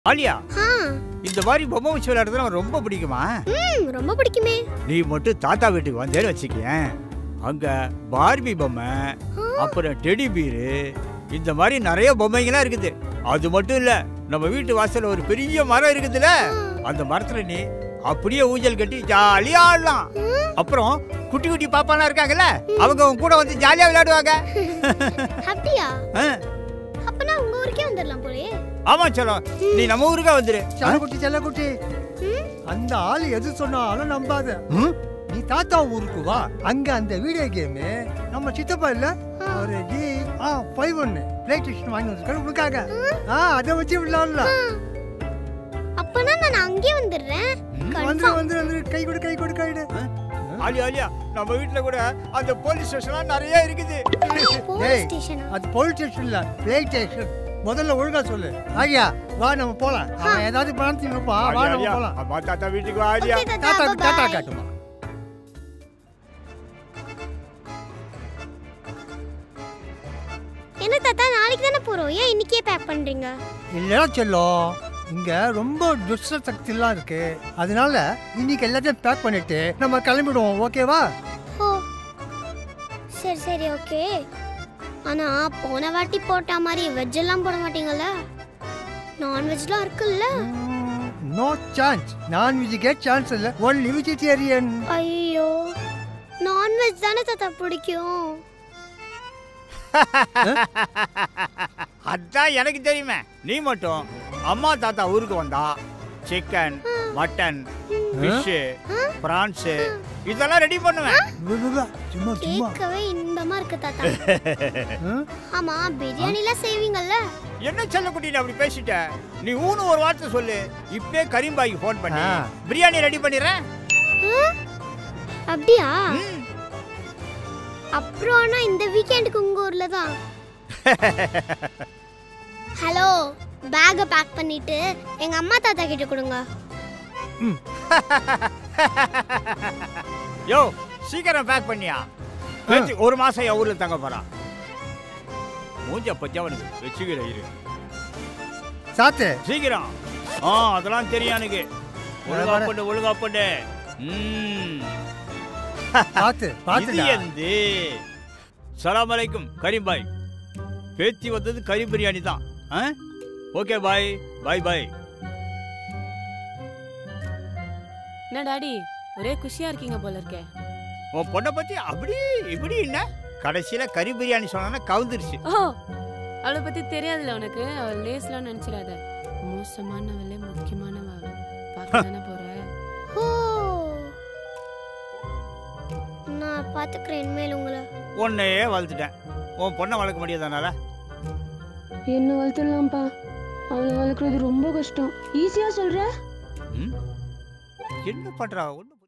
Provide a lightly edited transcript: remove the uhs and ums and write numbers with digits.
ஆலியா, இந்த மாதிரி பொம்மை வச்சு விளையாடுறது ரொம்ப பிடிக்குமா? ரொம்ப பிடிக்குமே. நீ மட்டும் தாத்தா வீட்டுக்கு வந்தேன்னு வச்சுக்கேன், அங்க பார்பி பொம்மை, அப்புறம் டெடி பீரு, இந்த மாதிரி நிறைய பொம்மைங்களாம் இருக்குது. அது மட்டும் இல்ல, நம்ம வீட்டு வாசல்ல ஒரு பெரிய மரம் இருக்குதுல்ல, அந்த மரத்துல நீ அப்படியே ஊஞ்சல் கட்டி ஜாலியா ஆடலாம். அப்புறம் குட்டி குட்டி பாப்பாலாம் இருக்காங்கல்ல, அவங்க உன் கூட வந்து ஜாலியா விளையாடுவாங்க. அப்படியா? அப்பனா உங்க ஊருக்கே வந்துடலாம் போலே. ஆமா செல்லம், நீ நம்ம ஊருக்கே வந்துரு. செல்லக்குட்டி, அந்த ஆள் எது சொன்னாலும் நம்பாத. நீ தாத்தா ஊருக்கு வா, அங்க அந்த வீடியோ கேம் நம்ம சித்தப்பா இல்ல ஒரு G51 பிளே ஸ்டேஷன் வாங்கி வந்திருக்காரு உனக்காக. அதை வச்சு விளையாடலாம். அப்பனா நான் அங்கே வந்துடுறேன். வந்து கை கொடு கை கொடு கைடு. ஆலியா, நம்ம வீட்ல கூட அந்த போலீஸ் ஸ்டேஷன்லாம் நிறைய இருக்குது. Police station? அது போலீஸ் ஸ்டேஷன் இல்ல, பிளே ஸ்டேஷன். முதல்ல ஒழுங்கா சொல்லு. ஆலியா வா, நம்ம போலாம். அவன் ஏதாவது பணம் தின்னுப்பா, வா நம்ம போலாம். அம்மா தாத்தா வீட்டுக்கு வா ஆலியா. தாத்தா காட்டுமா. என்ன தாத்தா, நாளைக்கு தானே போறோம், ஏன் இன்னைக்கே பேக் பண்றீங்க? இல்லடா செல்லம், இங்க ரொம்ப துஷ்ட சக்தி எல்லாம் இருக்கு, அதனால இன்னைக்கு எல்லாத்தையும் பேக் பண்ணிட்டு நம்ம கிளம்பிடுவோம். ஓகேவா? ஓ சரி சரி ஓகே. ஆனா போன வாட்டி போட்ட மாதிரி வெஜ் எல்லாம் போட மாட்டீங்கல்ல? நான்வெஜ்லாம் இருக்குல்ல? நோ சான்ஸ், நான்வெஜ்க்கே சான்ஸ் இல்ல, ஒன்லி வெஜிடேரியன். ஐயோ, நான்வெஜ் தானே தாத்தா பிடிக்கும். அதான் எனக்கு தெரியுமே. நீ மட்டும் அம்மா தாத்தா ஊருக்கு வந்தா சிக்கன், மட்டன், ஃபிஷ், பிரான்ஸ் இதெல்லாம் ரெடி பண்ணுவேன். சும்மா கேட்கவே இன்பமா இருக்கு தாத்தா. ஆமா, பிரியாணிலாம் செய்வீங்கல்ல? என்ன செல்லக்குட்டி அப்படி பேசிட்ட? நீ ஊனு ஒரு வார்த்தை சொல்லு, இப்பவே கரீம்பாய்க்கு ஃபோன் பண்ணி பிரியாணி ரெடி பண்ணிடுறேன். அப்படியா? அப்புறம் ஆனா இந்த வீக்கெண்டுக்கு உங்க ஊர்ல தான். ஹலோ, பேக்க பேக் பண்ணிட்டு எங்க அம்மா தாத்தா கிட்ட கொடுங்க. யோ, சீக்கிரம் பேக் பண்ணியா? ஒரு மாசம் என் ஊர்ல தங்க போறான். மூஞ்ச பத்தி அவனுக்கு வச்சுக்கிற இரு. சாத்து சீக்கிரம். அதெல்லாம் தெரியும் எனக்கு. ஒழுங்கா பண்ணு, ஒழுங்கா பண்ணு. பாத்து பாத்து. சலாம் அலைக்கும் கரீம் பாய். பேத்தி வந்தது கறி பிரியாணி தான். Okay bye, bye bye. என்ன டாடி, ஒரே குஷியா இருக்கீங்க போல இருக்கே. உன் பொண்ணை பத்தி அப்படி இப்படி என்ன கடைசியில கறி பிரியாணி சொன்னா கவுந்துருச்சு. அவளை பத்தி தெரியாதுல உனக்கு. அவள் லேஸ்லாம் நினைச்சிடாத. மோசமானவளே முக்கியமானவ. பார்க்க தானே போற. நான் பாத்துக்கிறேன் இனிமேல் உங்களை. உன்னையே வளர்த்துட்டேன், உன் பொண்ணை வளர்க்க முடியாதனால. என்ன வளர்த்துடலாம்ப்பா, அவளை வளர்க்குறது ரொம்ப கஷ்டம். ஈஸியா சொல்ற. என்ன பண்றா? ஒண்ணு